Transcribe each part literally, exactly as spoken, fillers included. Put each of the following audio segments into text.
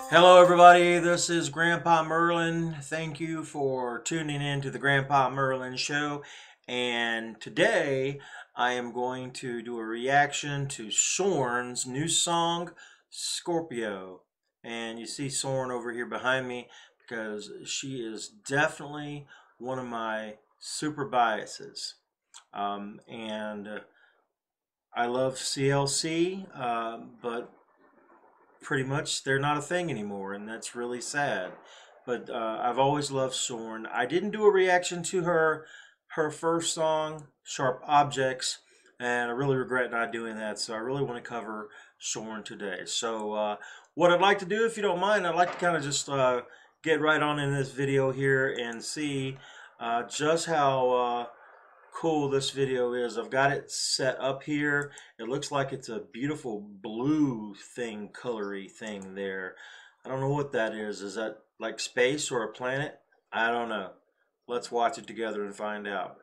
Hello everybody, this is Grampa Mirlin. Thank you for tuning in to the Grampa Mirlin show. And today I am going to do a reaction to Sorn's new song, Scorpio. And you see Sorn over here behind me because she is definitely one of my super biases. Um, and uh, I love C L C, uh, but pretty much they're not a thing anymore, and that's really sad. But uh, I've always loved Sorn. I didn't do a reaction to her her first song, Sharp Objects, and I really regret not doing that, so I really want to cover Sorn today. So uh, what I'd like to do, if you don't mind, I'd like to kind of just uh, get right on in this video here and see uh, just how uh, cool this video is. I've got it set up here. It looks like it's a beautiful blue thing, colory thing there. I don't know what that is. Is that like space or a planet? I don't know. Let's watch it together and find out.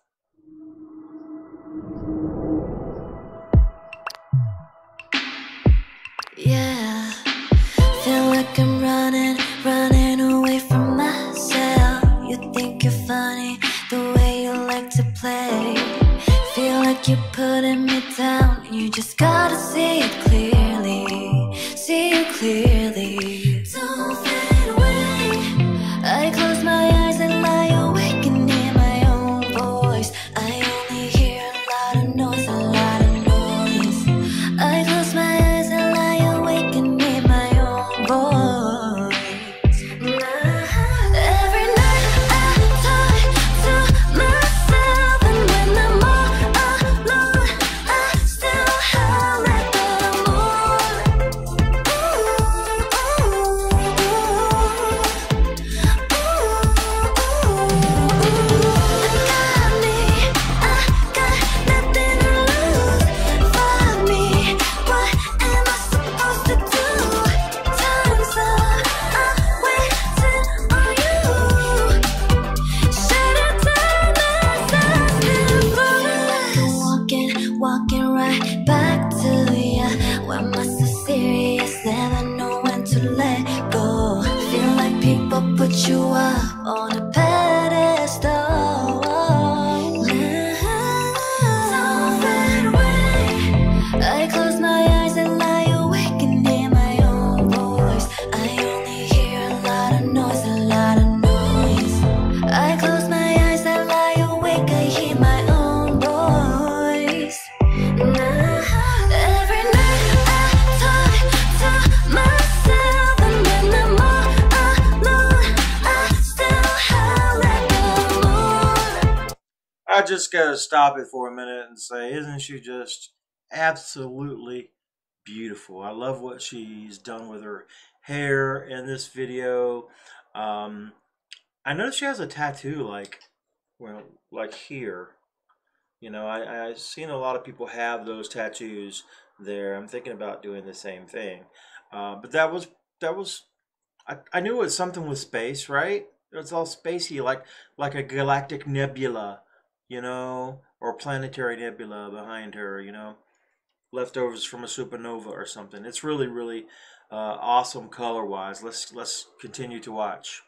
Yeah, feel like I'm running, running away from myself. You think you're funny the way you like to play. Feel like you're putting me down, and you just gotta see it clearly, see it clearly. Don't fade away. I close my eyes and lie awake and hear my own voice. I only hear a lot of noise, a lot of noise. I close my eyes and lie awake and hear my own voice. Every night I talk to myself, and when I'm all alone, I still howl at the moon. Got me, I got nothing to lose. Find me, what am I supposed to do? Time's up, I'm waiting on you. Should I turn myself to flawless? Walking, walking right back to ya. Why am I so serious? Never know when to let go. Feel like people put you up on a pedestal. Don't fade away. I close my eyes and lie awake and hear my own voice. I only hear a lot of noise, a lot of noise. I close my eyes and lie awake, I hear my own voice. Every night I talk to myself, and when I'm all alone, I still howl at the moon. I just gotta stop it for a minute and say, isn't she just absolutely beautiful? I love what she's done with her hair in this video. Um, I noticed she has a tattoo, like, well, like here. You know, I, I've seen a lot of people have those tattoos there. I'm thinking about doing the same thing. Uh, but that was, that was, I, I knew it was something with space, right? It was all spacey, like, like a galactic nebula, you know, or planetary nebula behind her, you know, leftovers from a supernova or something. It's really, really uh, awesome color-wise. Let's, let's continue to watch.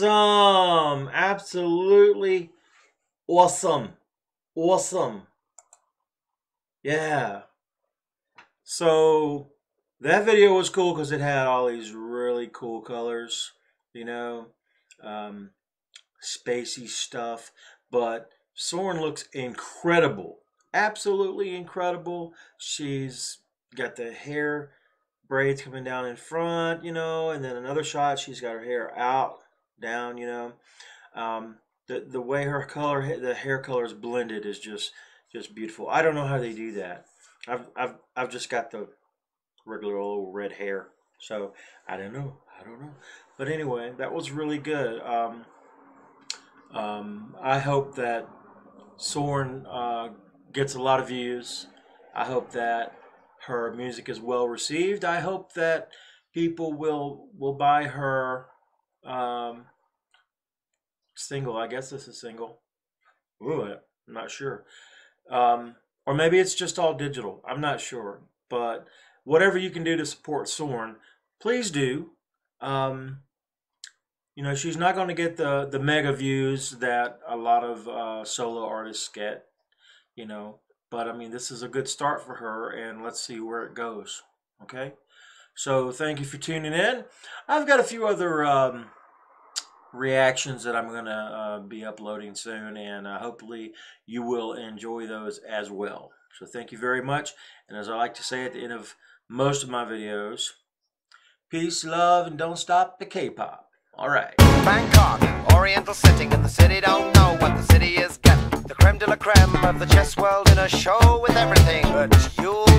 awesome. Absolutely awesome. Awesome. Yeah. So that video was cool because it had all these really cool colors, you know, um, spacey stuff. But Sorn looks incredible. Absolutely incredible. She's got the hair braids coming down in front, you know, and then another shot, she's got her hair out, down, you know. Um, the the way her color, the hair color is blended is just just beautiful. I don't know how they do that. I've I've I've just got the regular old red hair, so I don't know. I don't know. But anyway, that was really good. Um, um, I hope that Sorn uh, gets a lot of views. I hope that her music is well received. I hope that people will will buy her um, single. I guess this is single. Ooh, I'm not sure. Um, or maybe it's just all digital. I'm not sure. But whatever you can do to support Sorn, please do. Um, you know, she's not going to get the, the mega views that a lot of uh, solo artists get, you know. But, I mean, this is a good start for her, and let's see where it goes, okay? So, thank you for tuning in. I've got a few other um, reactions that I'm going to uh, be uploading soon, and uh, hopefully you will enjoy those as well. So, thank you very much. And as I like to say at the end of most of my videos, peace, love, and don't stop the K-pop. All right. Bangkok, oriental setting, and the city don't know what the city is getting. The creme de la creme of the chess world in a show with everything, but you'll